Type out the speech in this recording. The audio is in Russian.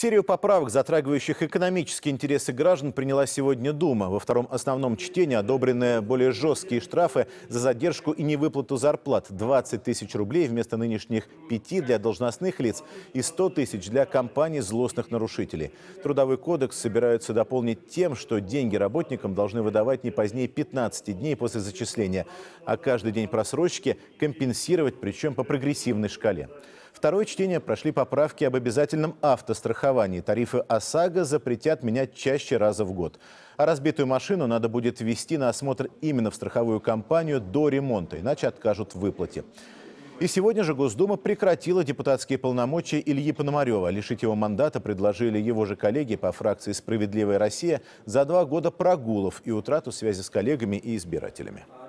Серию поправок, затрагивающих экономические интересы граждан, приняла сегодня Дума. Во втором основном чтении одобрены более жесткие штрафы за задержку и невыплату зарплат. 20 тысяч рублей вместо нынешних 5 для должностных лиц и 100 тысяч для компаний злостных нарушителей. Трудовой кодекс собираются дополнить тем, что деньги работникам должны выдавать не позднее 15 дней после зачисления, а каждый день просрочки компенсировать, причем по прогрессивной шкале. Второе чтение прошли поправки об обязательном автостраховании. Тарифы ОСАГО запретят менять чаще раза в год. А разбитую машину надо будет ввести на осмотр именно в страховую компанию до ремонта, иначе откажут в выплате. И сегодня же Госдума прекратила депутатские полномочия Ильи Пономарева. Лишить его мандата предложили его же коллеги по фракции «Справедливая Россия» за 2 года прогулов и утрату связи с коллегами и избирателями.